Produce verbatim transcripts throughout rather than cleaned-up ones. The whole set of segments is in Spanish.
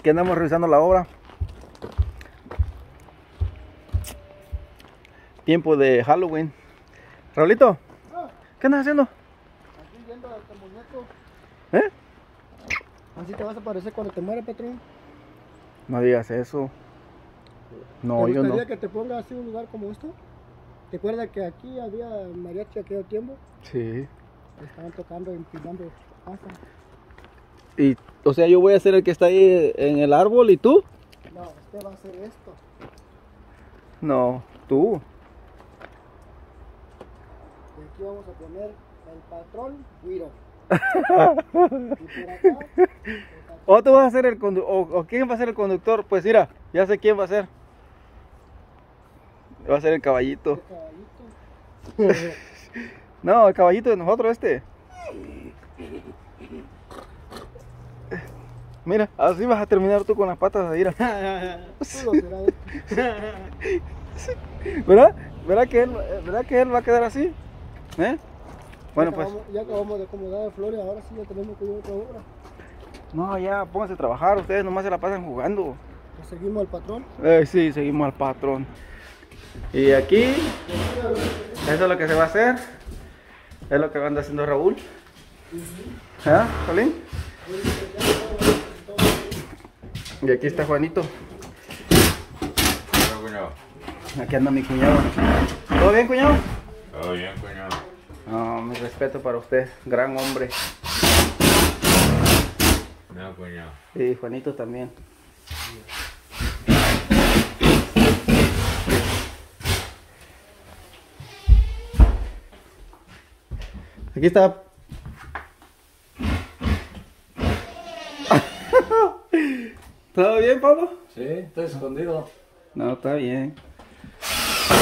Aquí andamos revisando la obra. Tiempo de Halloween. Raulito, ¿qué andas haciendo? Aquí viendo a este muñeco. ¿Eh? Así te vas a parecer cuando te mueres, patrón. No digas eso. No, ¿Te yo no. gustaría que te ponga así un lugar como esto? ¿Te acuerdas que aquí había mariachi aquel tiempo? Sí. Estaban tocando, empinando pasa. Y, o sea, yo voy a ser el que está ahí en el árbol y tú. No, usted va a hacer esto. No, tú. Y aquí vamos a poner el patrón Guiro. Y por acá, el patrón. O tú vas a ser el conductor, o, o quién va a ser el conductor. Pues mira, ya sé quién va a ser. Va a ser el caballito. El caballito. No, el caballito de nosotros este. Mira, así vas a terminar tú con las patas de ira. Tú lo serás. ¿Verdad? ¿Verdad que él, ¿verdad que él va a quedar así? ¿Eh? Bueno, ya pues. acabamos, ya acabamos de acomodar el flores, ahora sí ya tenemos que ir a otra obra. No, ya, pónganse a trabajar. Ustedes nomás se la pasan jugando. Pues seguimos al patrón. Eh, sí, seguimos al patrón. Y aquí, eso es lo que se va a hacer. Es lo que anda haciendo Raúl. ¿Ah, Jolín? Y aquí está Juanito. Hola, cuñado. Aquí anda mi cuñado. ¿Todo bien, cuñado? Todo bien, cuñado. No, mi respeto para usted, gran hombre. No, cuñado. Y Juanito también. Aquí está. ¿Todo bien, Pablo? Sí, estoy escondido. No, está bien.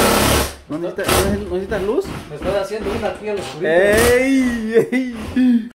¿No necesitas, no necesitas luz? Me estoy haciendo una aquí a los ¡Ey! ¡Ey!